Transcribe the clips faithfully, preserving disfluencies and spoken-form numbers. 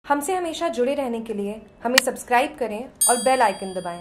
हमसे हमेशा जुड़े रहने के लिए हमें सब्सक्राइब करें और बेल आइकन दबाएं।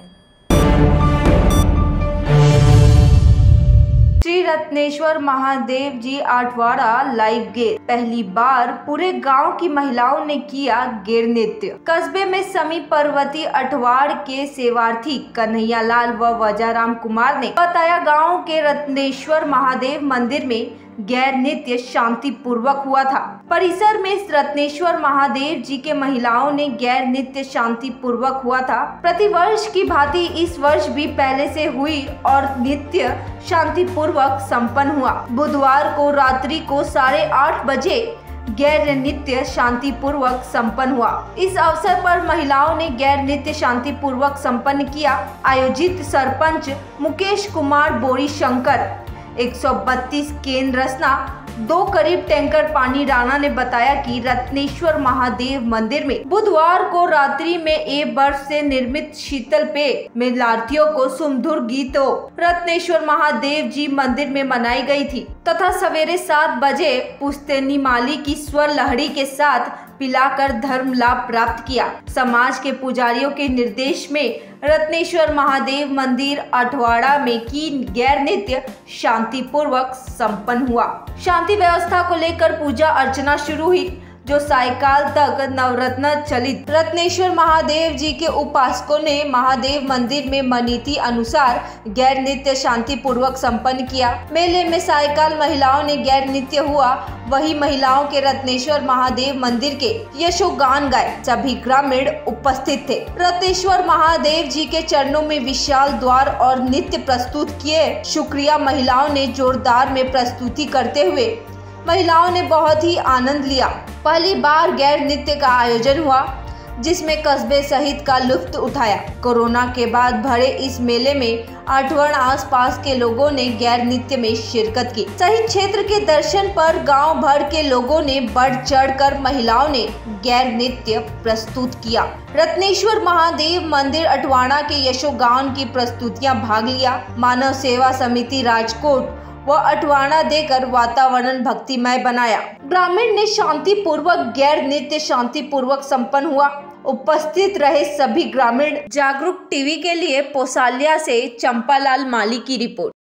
श्री रत्नेश्वर महादेव जी आठवाड़ा लाइव गेर। पहली बार पूरे गांव की महिलाओं ने किया गेर नृत्य। कस्बे में समीप पर्वती अठवाड़ के सेवार्थी कन्हैया लाल व वजाराम कुमार ने बताया, गांव के रत्नेश्वर महादेव मंदिर में गैर नृत्य शांति पूर्वक हुआ था। परिसर में इस रत्नेश्वर महादेव जी के महिलाओं ने गैर नृत्य शांति पूर्वक हुआ था। प्रतिवर्ष की भांति इस वर्ष भी पहले से हुई और नृत्य शांति पूर्वक संपन्न हुआ। बुधवार को रात्रि को साढ़े आठ बजे गैर नृत्य शांति पूर्वक संपन्न हुआ। इस अवसर पर महिलाओं ने गैर नृत्य शांति पूर्वक संपन्न किया। आयोजित सरपंच मुकेश कुमार बोरी शंकर एक सौ बत्तीस केन रसना दो करीब टैंकर पानी राणा ने बताया कि रत्नेश्वर महादेव मंदिर में बुधवार को रात्रि में एक वर्ष से निर्मित शीतल पेय में लार्थियों को सुमधुर गीतों रत्नेश्वर महादेव जी मंदिर में मनाई गई थी तथा सवेरे सात बजे पुश्तैनी माली की स्वर लहरी के साथ पिलाकर धर्म लाभ प्राप्त किया। समाज के पुजारियों के निर्देश में रत्नेश्वर महादेव मंदिर अठवाड़ा में की गैर नृत्य शांति पूर्वक संपन्न हुआ। शांति व्यवस्था को लेकर पूजा अर्चना शुरू हुई, जो सायकाल तक नवरत्न चलित। रत्नेश्वर महादेव जी के उपासकों ने महादेव मंदिर में मनीति अनुसार गैर नृत्य शांति पूर्वक संपन्न किया। मेले में सायकाल महिलाओं ने गैर नृत्य हुआ, वही महिलाओं के रत्नेश्वर महादेव मंदिर के यशोगान गाए। सभी ग्रामीण उपस्थित थे। रत्नेश्वर महादेव जी के चरणों में विशाल द्वार और नृत्य प्रस्तुत किए। शुक्रिया महिलाओं ने जोरदार में प्रस्तुति करते हुए महिलाओं ने बहुत ही आनंद लिया। पहली बार गैर नृत्य का आयोजन हुआ, जिसमें कस्बे सहित का लुत्फ उठाया। कोरोना के बाद भरे इस मेले में आठवड़ आसपास के लोगों ने गैर नृत्य में शिरकत की। शहीद क्षेत्र के दर्शन पर गांव भर के लोगों ने बढ़ चढ़कर महिलाओं ने गैर नृत्य प्रस्तुत किया। रत्नेश्वर महादेव मंदिर अठवाड़ा के यशोगान की प्रस्तुतियां भाग लिया। मानव सेवा समिति राजकोट व अठवाड़ा देकर वातावरण भक्तिमय बनाया। ग्रामीण ने शांति पूर्वक गैर नृत्य शांति पूर्वक संपन्न हुआ। उपस्थित रहे सभी ग्रामीण। जागरूक टीवी के लिए पोसालिया से चंपालाल माली की रिपोर्ट।